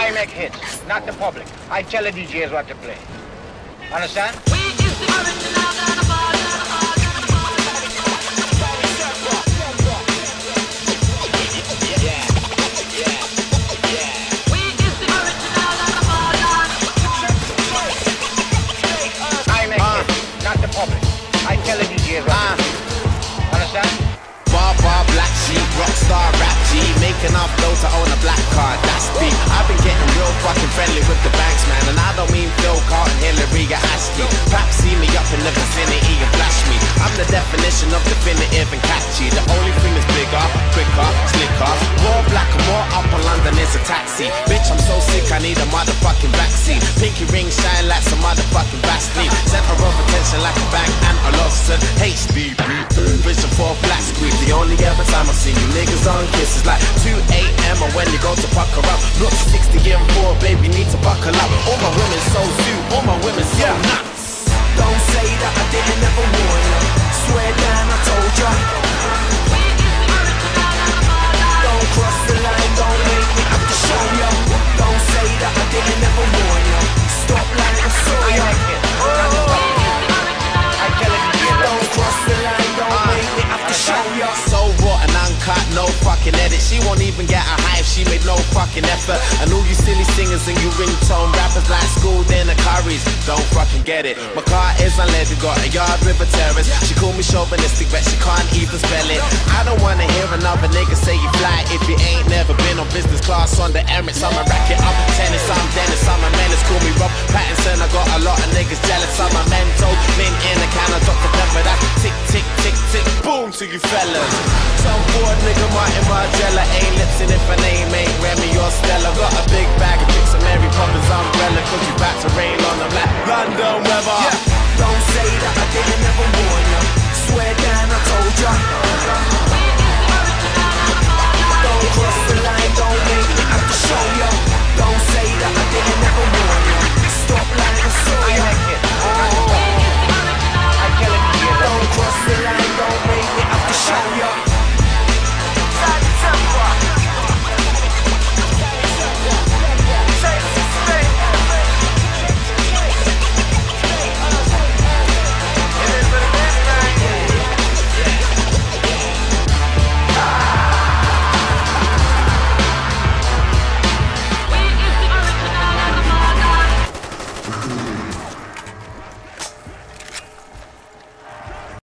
I make hits, not the public. I tell the DJs what to play. Understand? We is the original Ghana I make hits, not the public. I tell the DJs what to play. Understand? Bar, black sheep, rockstar, rap G. Making enough dough to own a black card, that's deep. I've been getting real fucking friendly with the banks, man. And I don't mean Phil Carlton, Hillary, or Ashley. Perhaps see me up in the vicinity and flash me. I'm the definition of definitive and catchy. The only thing that's bigger, quicker, slicker. More black and more up on London is a taxi. Bitch, I'm so sick, I need a motherfucking vaccine. Pinky ring shine like some motherfucking Vaseline. Center of attention like a bank and a Lawson. HDB, vision for a flat squeeze. The only ever time I've seen you niggas on kiss is like 2 a.m. or when you go to pucker up. Look 60 and 4, baby, need to buckle up. All my women so zoo, all my women so nuts. Don't say that I didn't ever warn ya. Swear down, I told ya. Don't cross the line, don't make me have to show ya. Don't say that I didn't ever warn ya. Stop like I saw ya. I tell the DJs what to play. Don't cross the line, don't make me have to show ya. So raw and uncut, no fucking edit. She won't even get a high if she made no fucking effort. And all you silly singers and you ringtone rappers like school dinner curries don't fucking get it. My car is unleaded, got a yard with a terrace. She call me chauvinistic, but she can't even spell it. I don't wanna hear another nigga say you fly if you ain't never been on business class on the Emirates. I'm a racket, I'm tennis, I'm Dennis, I'm a menace. Call me Rob Pattinson, I got a lot of niggas jealous. I'm a mental, mint in a can of Dr. Pepper. That tick, tick, tick, tick, boom to you fellas. Some bored nigga Martin